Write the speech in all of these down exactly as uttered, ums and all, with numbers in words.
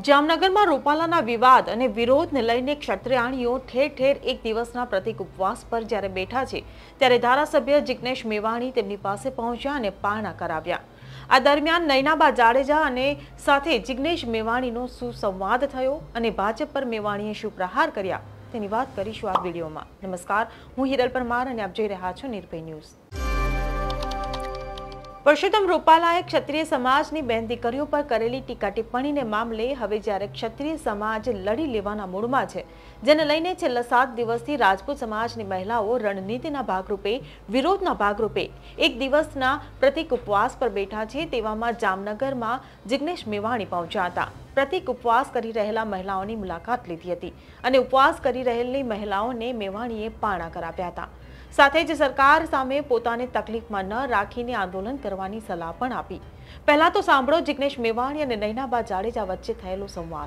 જામનગરમાં રૂપાલાના વિવાદ અને વિરોધને લઈને ક્ષત્રિયાણીઓ ઠેર ઠેર એક દિવસના પ્રતિક ઉપવાસ પર જ્યારે બેઠા છે ત્યારે ધારાસભ્ય જિગ્નેશ મેવાણી તેમની પાસે પહોંચ્યા અને પારણા કરાવ્યા। આ દરમિયાન નયનાબા જાડેજા અને સાથે જિગ્નેશ મેવાણીનો સુસંવાદ થયો અને ભાજપ પર મેવાણીએ શું પ્રહાર કર્યા તેની વાત કરીશું આ વિડીયોમાં। નમસ્કાર, હું હિરલ પરમાર અને આપ જોઈ રહ્યા છો નિર્ભય ન્યૂઝ। પરસોત્તમ રૂપાલાએ ક્ષત્રિય સમાજની બેન દીકરીઓ પર કરેલી ટીકા ટિપ્પણીને મામલે હવે જ્યારે ક્ષત્રિય સમાજ લડી લેવાના મૂડમાં છે, જેને લઈને છેલ્લા સાત દિવસથી રાજપૂત સમાજની મહિલાઓ રણનીતિના ભાગરૂપે વિરોધના ભાગરૂપે એક દિવસના પ્રતિક ઉપવાસ પર બેઠા છે। તેવામાં જામનગરમાં જિગ્નેશ મેવાણી પહોંચ્યા હતા। પ્રતિક ઉપવાસ કરી રહેલા મહિલાઓની મુલાકાત લીધી હતી અને ઉપવાસ કરી રહેલી મહિલાઓને મેવાણીએ પારણા કરાવ્યા હતા। સાથે જ સરકાર સામે પોતાને તકલીફમાં ન રાખીને આંદોલન કરવાની સલાહ પણ આપી। પહેલા તો સાંભળો જિગ્નેશ મેવાણી અને નયનાબા જાડેજા વચ્ચે થયેલો સંવાદ।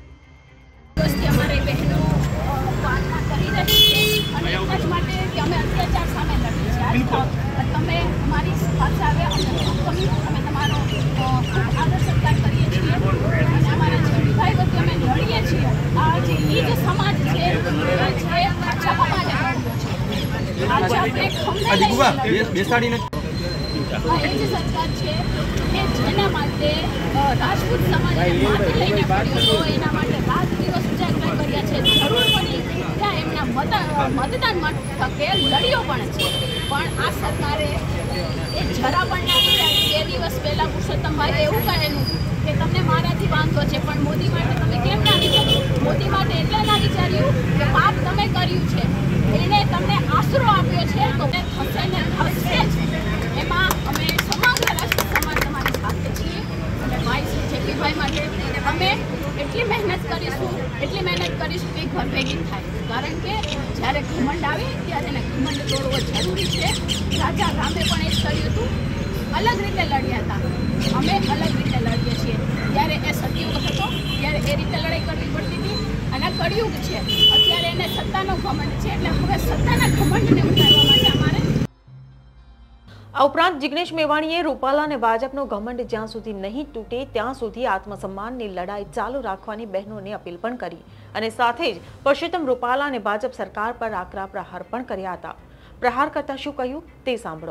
અમારી બહેનો વાતના કરી રહી છે અને એટલા જ માટે કે અમે અત્યાચાર સામે લડી છે। તમે અમારી પાસે આવ્યા અમે તમારો આદર સત્કાર કરીએ છીએ અને અમારા જડીભાઈ વચ્ચે અમે લડીએ છીએ। આ જે એ જે સમાજ છે એ છે આછા સમાજે આજે આપણે ખંડે બેસાડીને એ જે સરકાર છે એ જેના માટે રાજપૂત સમાજને માથે લઈને પડ્યો હતો એના માટે રાત દિવસ ઉજાગરા કર્યા છે। જરૂર પડી ત્યાં એમના મતદાન માટે લડ્યો પણ છે, પણ આ સરકારે એ જરા પણ ના વિચારી। બે દિવસ પહેલા પુરુષોત્તમભાઈએ એવું કહેલું કે તમને મારાથી વાંધો છે, પણ મોદી માટે તમે કેમ ના વિચાર્યું? મોદી માટે એટલે ના વિચાર્યું કે પાપ તમે કર્યું છે, એને તમને આશરો આપ્યો છે તો થશે ને થશે જ। એમાં અમે સમગ્ર રાજપૂત સમાજ તમારી સાથે છીએ અને ભાઈ શ્રી જેપીભાઈ માટે અમે એટલી મહેનત કરીશું એટલી મહેનત કરીશું કે ઘર ભેગી થાય, કારણ કે જ્યારે ઘમંડ આવે ત્યારે એને ઘમંડ તોડવો જરૂરી છે। રાજા રામે પણ એ જ કર્યું હતું, અલગ રીતે લડ્યા હતા, અમે અલગ રીતે લડીએ છીએ। જ્યારે એ સતયુગ હતો ત્યારે એ રીતે લડાઈ કરવી પડતી હતી અને કળિયુગ છે અત્યારે એને સત્તાનો ઘમંડ છે, એટલે હવે સત્તાના ઘમંડને ઉતારવા માટે અમારે। આ ઉપરાંત જિગ્નેશ મેવાણીએ રૂપાલા અને ભાજપનો ઘમંડ જ્યાં સુધી નહીં તૂટે ત્યાં સુધી આત્મસન્માનની લડાઈ ચાલુ રાખવાની બહેનોને અપીલ પણ કરી અને સાથે જ પરસોત્તમ રૂપાલા અને ભાજપ સરકાર પર આકરા પ્રહાર પણ કર્યા હતા। પ્રહાર કરતા શું કહ્યું તે સાંભળો।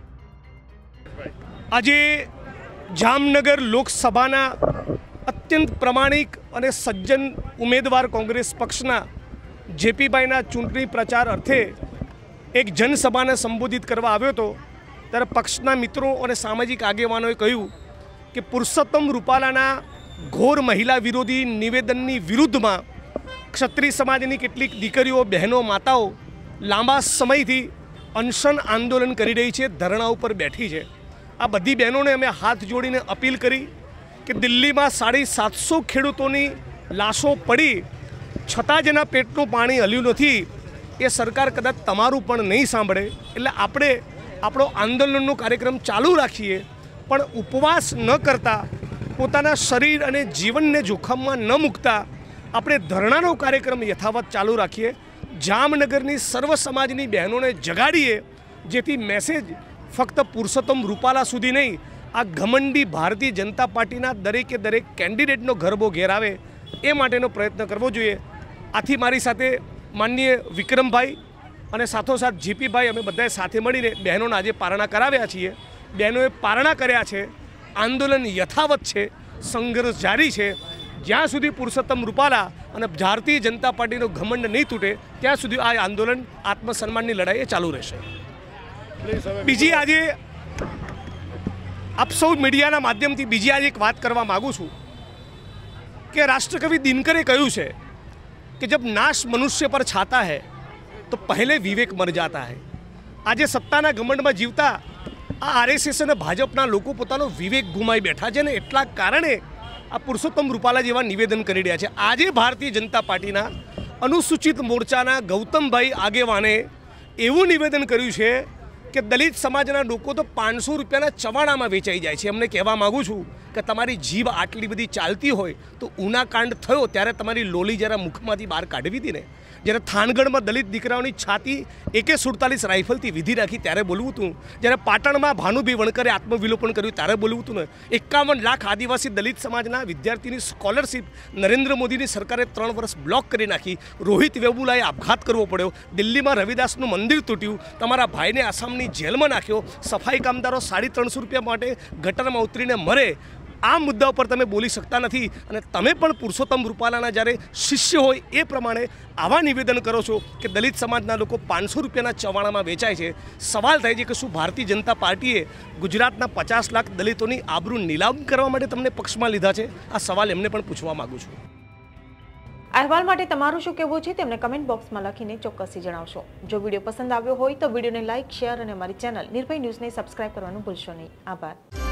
આજે જામનગર લોકસભાના અત્યંત પ્રમાણિક અને સજ્જન ઉમેદવાર કોંગ્રેસ પક્ષના જેપીભાઈના ચૂંટણી પ્રચાર અર્થે એક જનસભાને સંબોધિત કરવા આવ્યો હતો ત્યારે પક્ષના મિત્રો અને સામાજિક આગેવાનોએ કહ્યું કે પુરુષોત્તમ રૂપાલાના ઘોર મહિલા વિરોધી નિવેદનની વિરુદ્ધમાં ક્ષત્રિય સમાજની કેટલીક દીકરીઓ, બહેનો, માતાઓ લાંબા સમયથી અનશન આંદોલન કરી રહી છે, ધરણા ઉપર બેઠી છે। આ બધી બહેનોને અમે હાથ જોડીને અપીલ કરી કે દિલ્હીમાં સાડી સાતસો ખેડૂતોની લાશો પડી છતાં જેના પેટનું પાણી હલ્યું નથી એ સરકાર કદાચ તમારું પણ નહીં સાંભળે, એટલે આપણે આપણો આંદોલનનો કાર્યક્રમ ચાલુ રાખીએ, પણ ઉપવાસ ન કરતા પોતાના શરીર અને જીવનને જોખમમાં ન મૂકતા આપણે ધરણાનો કાર્યક્રમ યથાવત ચાલુ રાખીએ। જામનગરની સર્વ સમાજની બહેનોને જગાડીએ જેથી મેસેજ ફક્ત પુરુષોત્તમ રૂપાલા સુધી નહીં, આ ઘમંડી ભારતીય જનતા પાર્ટીના દરેકે દરેક કેન્ડિડેટનો ગરબો ઘેરાવે એ માટેનો પ્રયત્ન કરવો જોઈએ। આથી મારી સાથે માનનીય વિક્રમભાઈ અને સાથોસાથ જીપીભાઈ અમે બધાએ સાથે મળીને બહેનોના આજે પારણા કરાવ્યા છીએ। બહેનોએ પારણા કર્યા છે, આંદોલન યથાવત છે, સંઘર્ષ જારી છે। જ્યાં સુધી પુરુષોત્તમ રૂપાલા અને ભારતીય જનતા પાર્ટીનો ઘમંડ નહીં તૂટે ત્યાં સુધી આ આંદોલન આત્મસન્માનની લડાઈ એ ચાલુ રહેશે। બીજી આજે આપ સૌ મીડિયાના માધ્યમથી બીજી આજે એક વાત કરવા માગું છું કે રાષ્ટ્રકવિ દિનકરે કહ્યું છે કે જબ નાશ મનુષ્ય પર છાતા હૈ તો પહેલે વિવેક મર જાતા હૈ। આજે સત્તાના ઘમંડમાં જીવતા આ આરએસએસ અને ભાજપના લોકો પોતાનો વિવેક ગુમાવી બેઠા છે ને એટલા કારણે આ પુરુષોત્તમ રૂપાલા જેવા નિવેદન કરી રહ્યા છે। આજે ભારતીય જનતા પાર્ટીના અનુસૂચિત મોરચાના ગૌતમભાઈ આગેવાને એવું નિવેદન કર્યું છે કે દલિત સમાજના લોકો તો પાંચસો રૂપિયાના ચવાણામાં વેચાઈ જાય છે। એમને કહેવા માગું છું કે તમારી જીભ આટલી બધી ચાલતી હોય તો ઉનાકાંડ થયો ત્યારે તમારી લોલી જરા મુખમાંથી બહાર કાઢવી હતી ને। જ્યારે થાનગઢમાં દલિત દીકરાઓની છાતી એકે સુડતાલીસ રાઇફલથી વિધિ રાખી ત્યારે બોલવું હતું, જ્યારે પાટણમાં ભાનુભાઈ વણકરે આત્મવિલોપન કર્યું ત્યારે બોલવું હતું ને, એકાવન લાખ આદિવાસી દલિત સમાજના વિદ્યાર્થીની સ્કોલરશિપ નરેન્દ્ર મોદીની સરકારે ત્રણ વર્ષ બ્લોક કરી નાખી, રોહિત વેબુલાએ આપઘાત કરવો પડ્યો, દિલ્હીમાં રવિદાસનું મંદિર તૂટ્યું, તમારા ભાઈને આસામની જેલમાં નાખ્યો, સફાઈ કામદારો સાડી ત્રણસો રૂપિયા માટે ગટરમાં ઉતરીને મરે, આ મુદ્દા ઉપર તમે બોલી શકતા નથી અને તમે પણ પુરુષોત્તમ રૂપાલાના જ્યારે શિષ્ય હોય એ પ્રમાણે આવા નિવેદન કરો છો કે દલિત સમાજના લોકો પાંચસો રૂપિયાના ચવાણામાં વેચાય છે. સવાલ થાય છે કે શું ભારતીય જનતા પાર્ટીએ ગુજરાતના પચાસ લાખ દલિતોની આબરૂ નીલામ કરવા માટે તમને પક્ષમાં લીધા છે? આ સવાલ એમને પણ પૂછવા માગું છું. અહેવાલ માટે તમારું શું કહેવું છે તેમને કમેન્ટ બોક્સમાં લખીને ચોક્કસથી જણાવશો. જો વિડીયો પસંદ આવ્યો હોય તો વિડીયોને લાઇક, શેર અને અમારી ચેનલ નિર્ભય ન્યૂઝને સબસ્ક્રાઇબ કરવાનું ભૂલશો નહીં. આભાર.